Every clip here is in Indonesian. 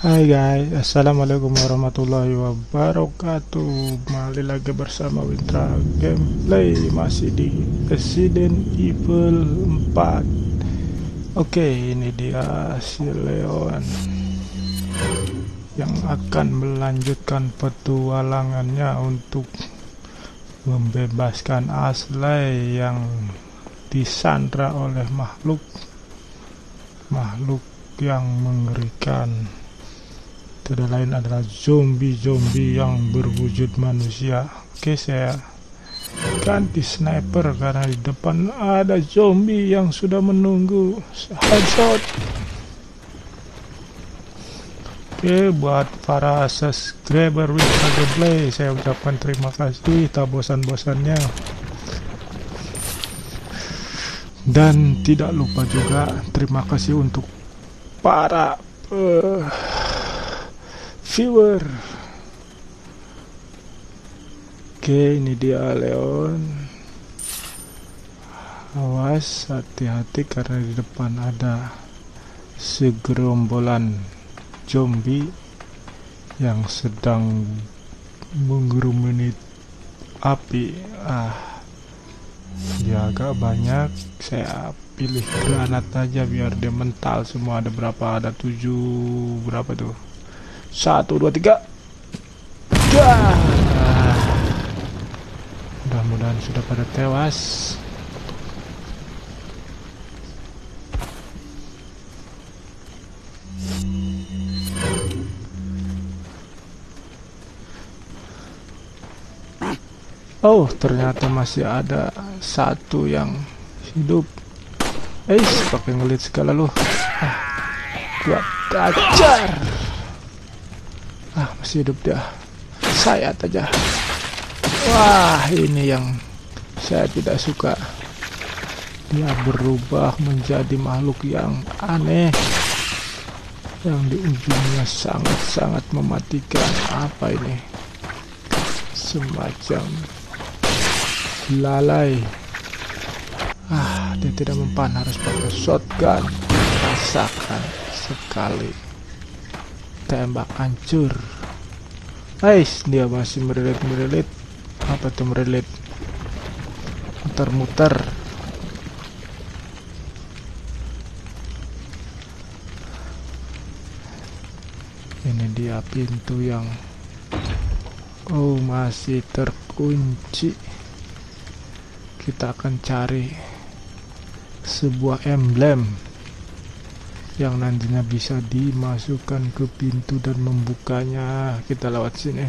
Hai guys, assalamualaikum warahmatullahi wabarakatuh. Kembali lagi bersama Wintra Gameplay, masih di Resident Evil 4. Oke, ini dia si Leon yang akan melanjutkan petualangannya untuk membebaskan Ashley yang disandra oleh makhluk yang mengerikan. Tidak lain adalah zombie yang berwujud manusia. Oke, saya ganti sniper karena di depan ada zombie yang sudah menunggu. Headshot. Oke, buat para subscriber Wintra Gameplay, saya ucapkan terima kasih tak bosan-bosannya. Dan tidak lupa juga terima kasih untuk para viewer. Oke, ini dia Leon. Awas, hati-hati karena di depan ada segerombolan zombie yang sedang mengerumuni api. Dia agak banyak. Saya pilih granat aja biar dia mental semua. Ada berapa? Ada 7. Berapa tuh? 1, 2, 3. Dah. Mudah-mudahan sudah pada tewas. Oh, ternyata masih ada satu yang hidup. Pakai ngelit segala lu. Gua ajar. Masih hidup dia. Sayat aja. Wah, ini yang saya tidak suka. Dia berubah menjadi makhluk yang aneh, yang di ujungnya sangat-sangat mematikan. Apa ini? Semacam lalai. Dia tidak mempan, harus pakai shotgun. Rasakan sekali. Tembak hancur. Dia masih merilit. Apa tuh merilit? Muter-muter. Ini dia pintu yang masih terkunci. Kita akan cari sebuah emblem yang nantinya bisa dimasukkan ke pintu dan membukanya. Kita lewat sini.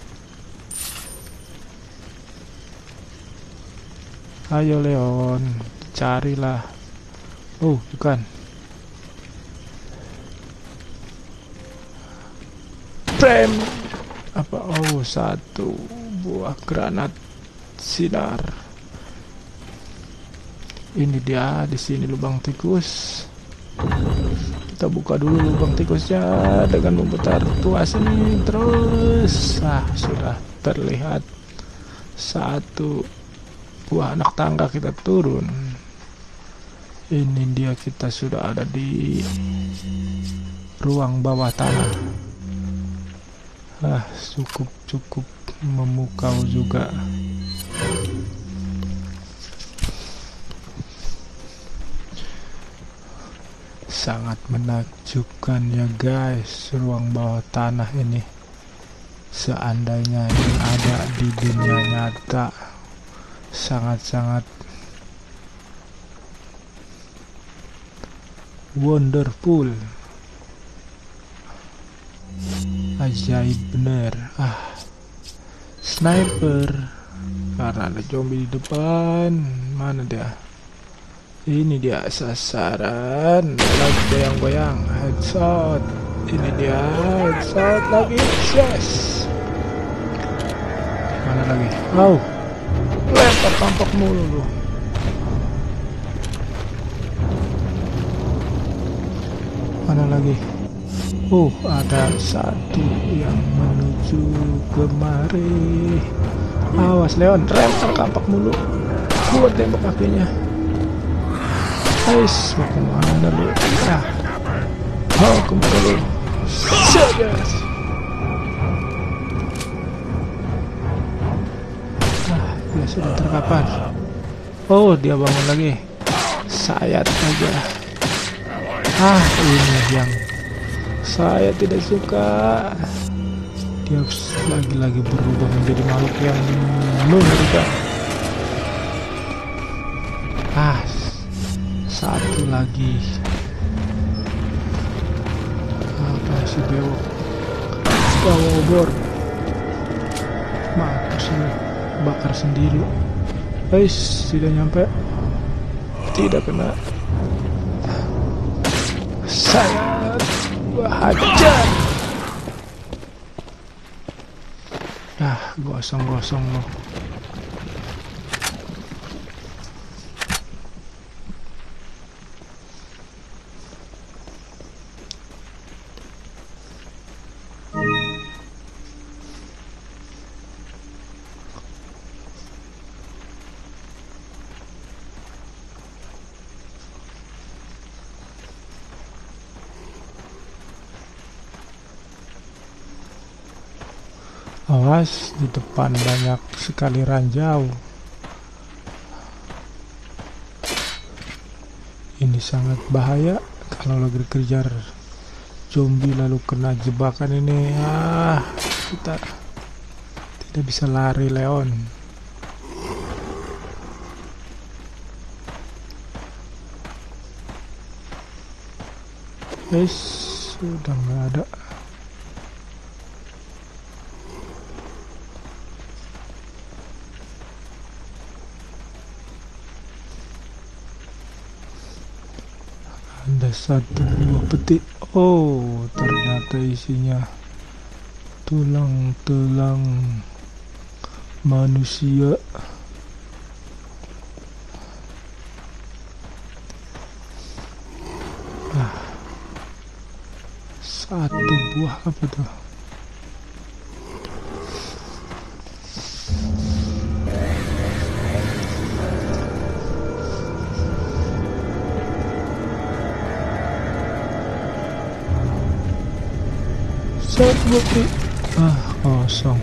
Ayo Leon, carilah. Bukan. Frame. Apa? Satu buah granat sinar. Ini dia, di sini lubang tikus. Kita buka dulu lubang tikusnya dengan memutar tuas ini terus. Sudah terlihat satu buah anak tangga. Kita turun. Ini dia, kita sudah ada di ruang bawah tanah. Cukup memukau juga. Sangat menakjubkan ya guys, ruang bawah tanah ini. Seandainya ini ada di dunia nyata, sangat-sangat wonderful. Ajaib bener. Sniper. Karena ada zombie di depan. Mana dia? Ini dia sasaran. Lagi goyang-goyang. Headshot. Ini dia headshot lagi. Yes. Mana lagi? Lempar tampak mulu lu. Mana lagi? Ada satu yang menuju kemari. Awas Leon, lempar tampak mulu. Gua tembak kakinya. Mau kemana lu? Kemana lu? Sajas. Dia sudah terkapar. Oh, dia bangun lagi. Sayat aja. Ini yang saya tidak suka. Dia lagi-lagi berubah menjadi makhluk yang mengerikan. Satu lagi. Apa sih bewok? Skywalker. Mampus lu. Bakar sendiri. Tidak nyampe. Tidak kena. Saya hajar. Gosong-gosong loh. Awas, di depan banyak sekali ranjau. Ini sangat bahaya kalau lagi dikejar zombie lalu kena jebakan ini. Kita tidak bisa lari, Leon. Sudah nggak ada. Ada satu buah peti. Ternyata isinya tulang-tulang manusia. Satu buah apa tuh? Bukti. Kosong.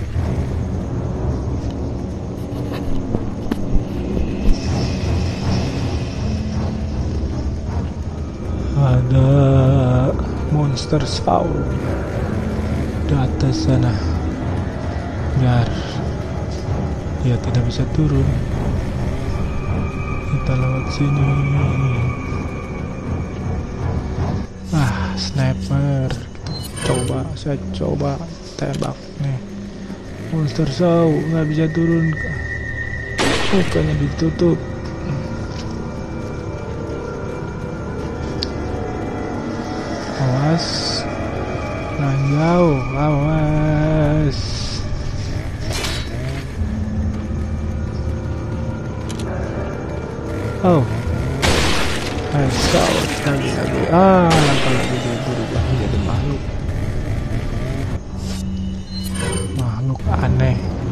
Ada monster saw di atas sana. Biar dia tidak bisa turun, kita lewat sini. Sniper. Saya coba tembak nih. Monster saw nggak bisa turun, mukanya ditutup. Awas, ranjau, awas. Saw lagi. Lagi dia berubah menjadi makhluk aneh.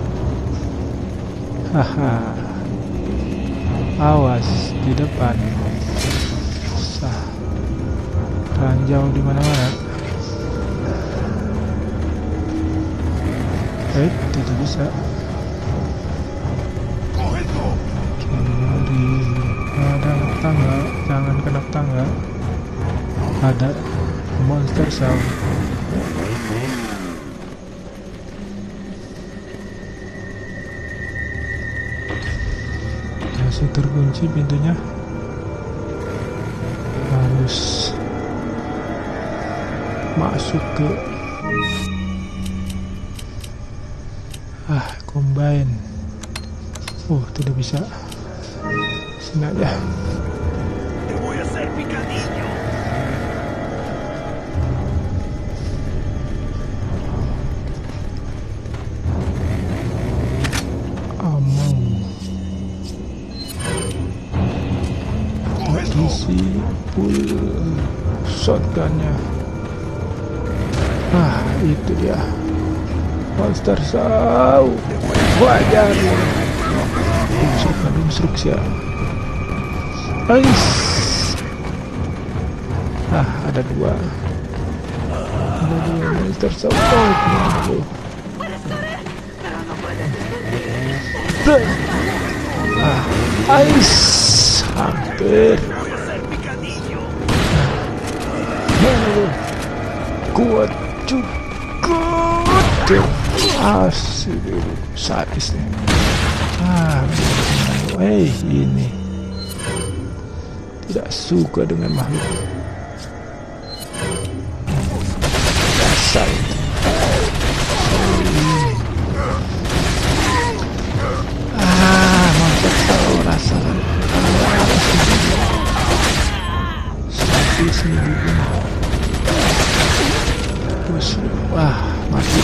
Awas di depan. Ranjau di mana-mana. Tidak bisa. Kiri. Ada tangga, jangan kena tangga. Ada monster saw. Masih terkunci pintunya. Harus masuk ke combine. Tidak bisa. Sini aja. Isi full shotgunnya. Itu dia monster saw. Wajar. Instruksi ya. Ada dua. Mister Support. Ice hampir. Kuat cukup. Asik sadis nih. Ini tidak suka dengan makhluk dasar. Mantap tahu rasa sadis nih. Wah, mati.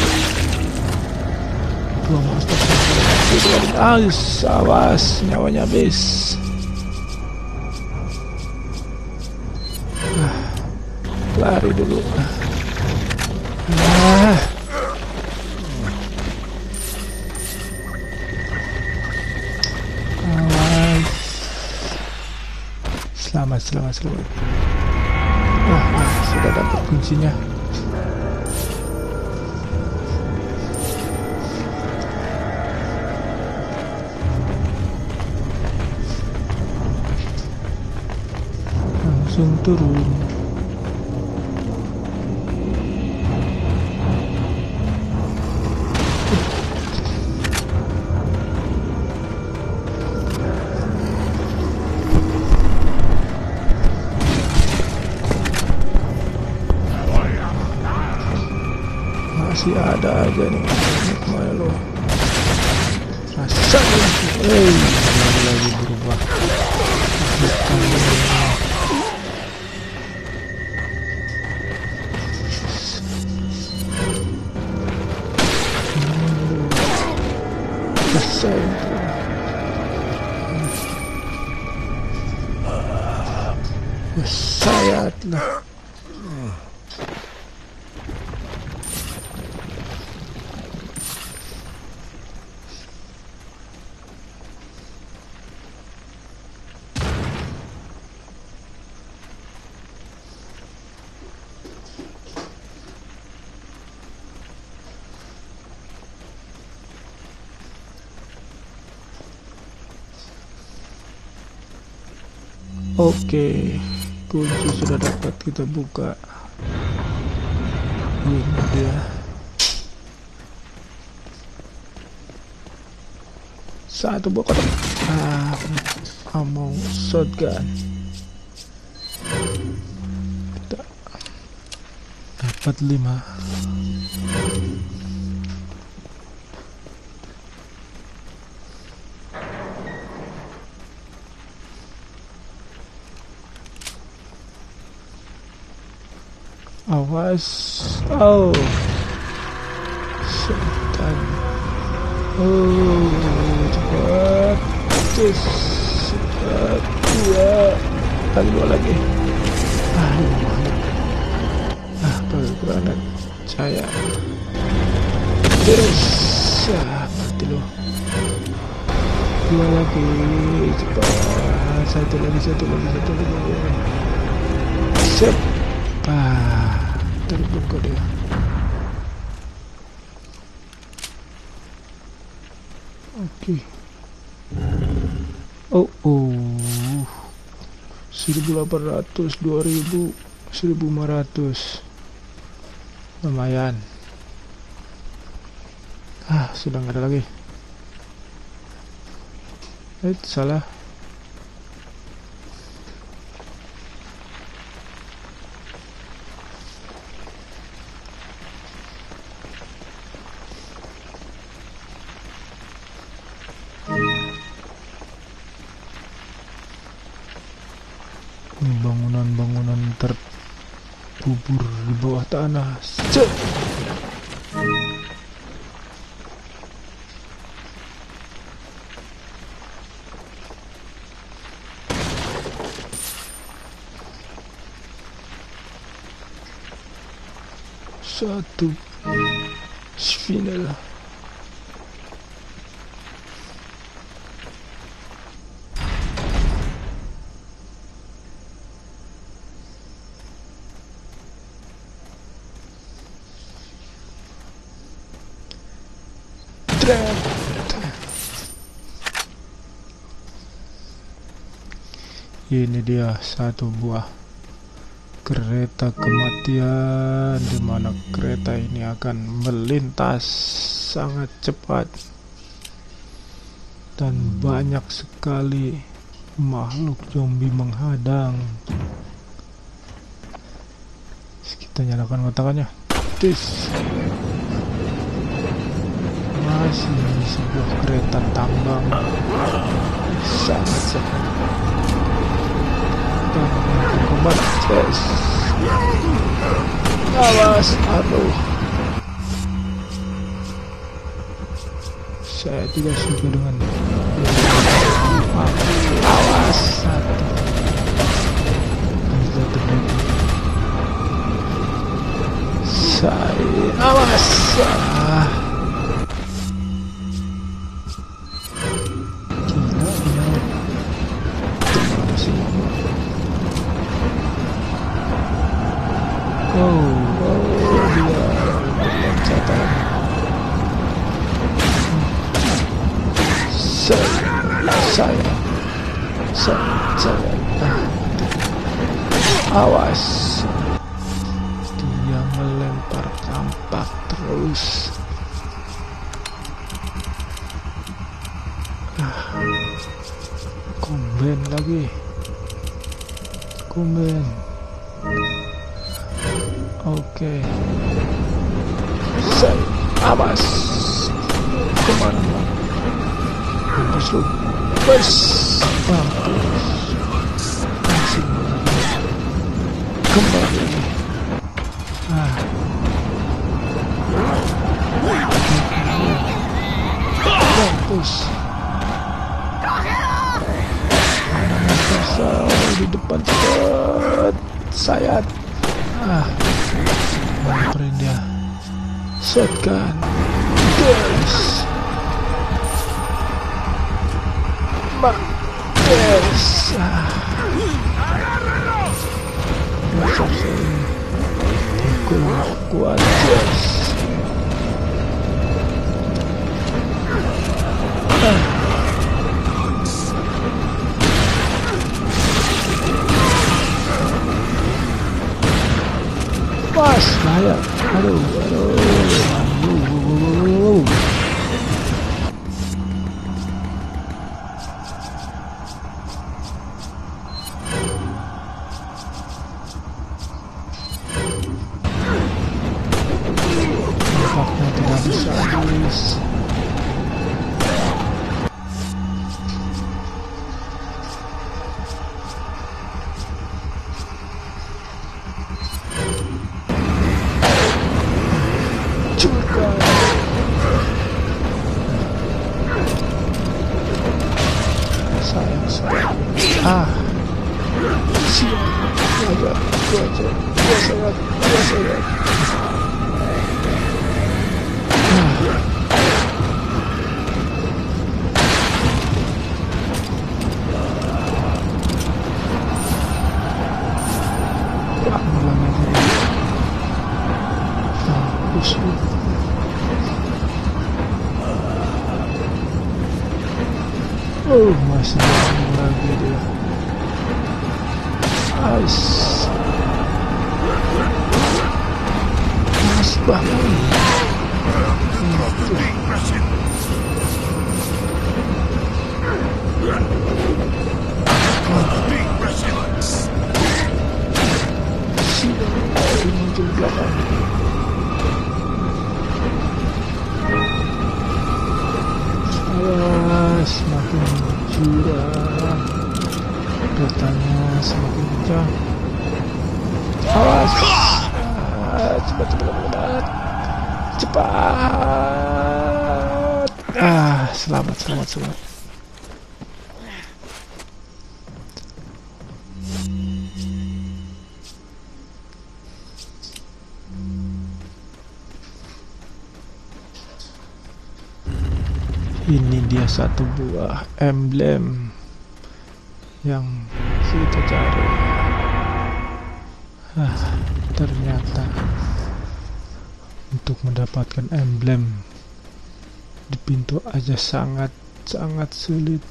Dua monster. Awas, nyawanya habis. Lari dulu. Selamat. Sudah dapat kuncinya. Langsung turun. Masih ada aja nih. Kemana lo? Rasanya lagi berubah. Sayatlah. Oke, kunci sudah dapat, kita buka. Ini dia. Satu buah kotak. Ammo shotgun. Kita dapat 5. Awas, setan. Cepat, cepat, dua lagi. Pakai granat saya. Terus, mati lo. Dua lagi, cepat. Satu lagi. Sip. Terbuka dia. Oke. 1.800, 2.000, 1.500. Lumayan. Sudah nggak ada lagi. Salah. Bangunan terkubur di bawah tanah. Satu final. dead. Ini dia satu buah kereta kematian, di mana kereta ini akan melintas sangat cepat dan banyak sekali makhluk zombie menghadang. Kita nyalakan kotakannya. Masih sebuah kereta tambang sangat cepat. Kombat, awas, aduh. Saya tidak suka dengan awas, saya awas. Dia berloncatan. Saya awas. Dia melempar kampak terus. Komben lagi. Komben. Oke. Saya awas. Kemana? Mampus lu. Bes. Mampus. Masih kembali. Mampus. Di depan cepat. Sayat. Nyamperin dia. Shotgun. Gas. Gas. Kuat gas. Pas, bahaya. Aduh. Nampaknya tidak bisa habis. Sayang sekali. Siap. Dua sangat. Masih lagi dia. Mas bangun. Muncul belakang. Semakin curang, keretanya semakin kencang. Awas, cepat. Selamat. Ini dia satu buah emblem yang kita cari. Ternyata untuk mendapatkan emblem di pintu aja sangat sulit.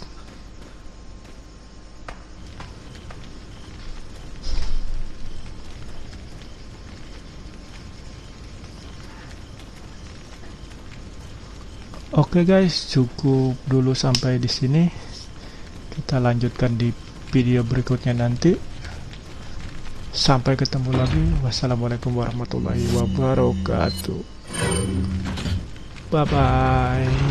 Oke guys, cukup dulu sampai di sini. Kita lanjutkan di video berikutnya nanti. Sampai ketemu lagi. Wassalamualaikum warahmatullahi wabarakatuh. Bye bye.